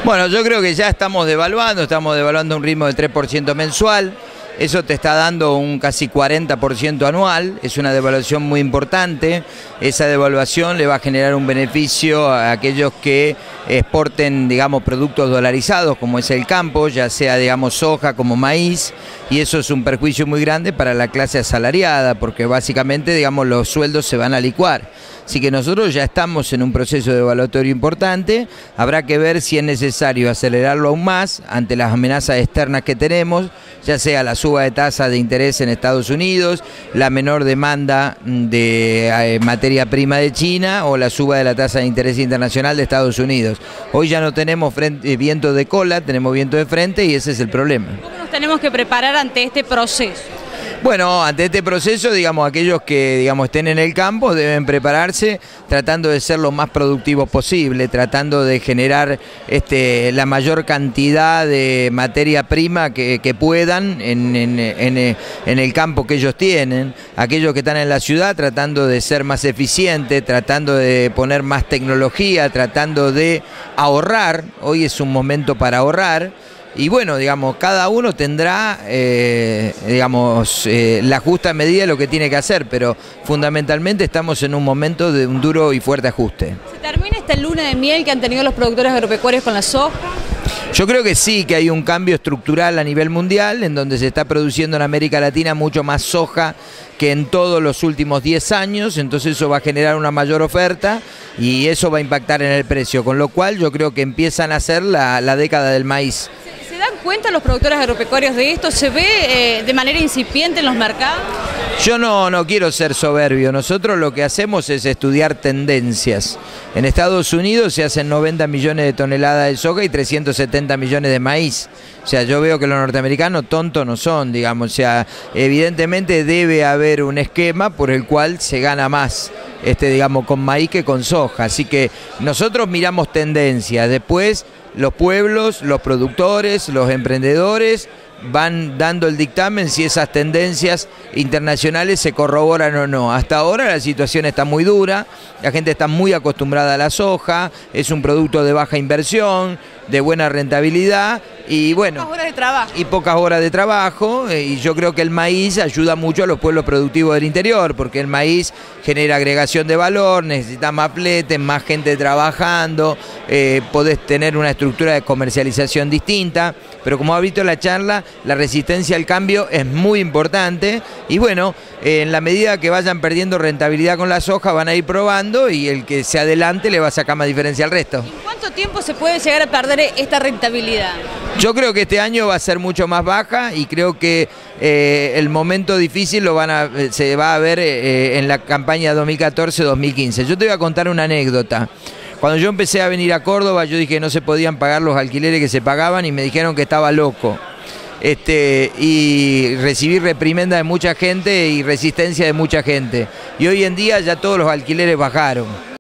Bueno, yo creo que ya estamos devaluando a un ritmo de 3% mensual. Eso te está dando un casi 40% anual, es una devaluación muy importante. Esa devaluación le va a generar un beneficio a aquellos que exporten, digamos, productos dolarizados, como es el campo, ya sea, digamos, soja como maíz, y eso es un perjuicio muy grande para la clase asalariada, porque básicamente, digamos, los sueldos se van a licuar. Así que nosotros ya estamos en un proceso devaluatorio importante, habrá que ver si es necesario acelerarlo aún más ante las amenazas externas que tenemos, ya sea la suba de tasa de interés en Estados Unidos, la menor demanda de materia prima de China o la suba de la tasa de interés internacional de Estados Unidos. Hoy ya no tenemos viento de cola, tenemos viento de frente y ese es el problema. ¿Cómo nos tenemos que preparar ante este proceso? Bueno, ante este proceso, digamos, aquellos que, digamos, estén en el campo deben prepararse tratando de ser lo más productivos posible, tratando de generar la mayor cantidad de materia prima que puedan en el campo que ellos tienen. Aquellos que están en la ciudad tratando de ser más eficientes, tratando de poner más tecnología, tratando de ahorrar. Hoy es un momento para ahorrar. Y bueno, digamos, cada uno tendrá, la justa medida de lo que tiene que hacer, pero fundamentalmente estamos en un momento de un duro y fuerte ajuste. ¿Se termina esta luna de miel que han tenido los productores agropecuarios con la soja? Yo creo que sí, que hay un cambio estructural a nivel mundial, en donde se está produciendo en América Latina mucho más soja que en todos los últimos 10 años, entonces eso va a generar una mayor oferta y eso va a impactar en el precio, con lo cual yo creo que empiezan a ser la década del maíz. ¿Se dan cuenta los productores agropecuarios de esto? ¿Se ve de manera incipiente en los mercados? Yo no quiero ser soberbio, nosotros lo que hacemos es estudiar tendencias. En Estados Unidos se hacen 90 millones de toneladas de soja y 370 millones de maíz. O sea, yo veo que los norteamericanos tontos no son, digamos. O sea, evidentemente debe haber un esquema por el cual se gana más, digamos, con maíz que con soja. Así que nosotros miramos tendencias, después los pueblos, los productores, los emprendedores van dando el dictamen si esas tendencias internacionales se corroboran o no. Hasta ahora la situación está muy dura, la gente está muy acostumbrada a la soja, es un producto de baja inversión, de buena rentabilidad y bueno, pocas horas de trabajo, y yo creo que el maíz ayuda mucho a los pueblos productivos del interior, porque el maíz genera agregación de valor, necesita más fletes, más gente trabajando, podés tener una estructura de comercialización distinta, pero como ha visto en la charla, la resistencia al cambio es muy importante y bueno, en la medida que vayan perdiendo rentabilidad con la soja van a ir probando y el que se adelante le va a sacar más diferencia al resto. ¿En cuánto tiempo se puede llegar a perder esta rentabilidad? Yo creo que este año va a ser mucho más baja y creo que el momento difícil se va a ver en la campaña 2014-2015. Yo te voy a contar una anécdota. Cuando yo empecé a venir a Córdoba, yo dije que no se podían pagar los alquileres que se pagaban y me dijeron que estaba loco. Y recibí reprimenda de mucha gente y resistencia de mucha gente. Y hoy en día ya todos los alquileres bajaron.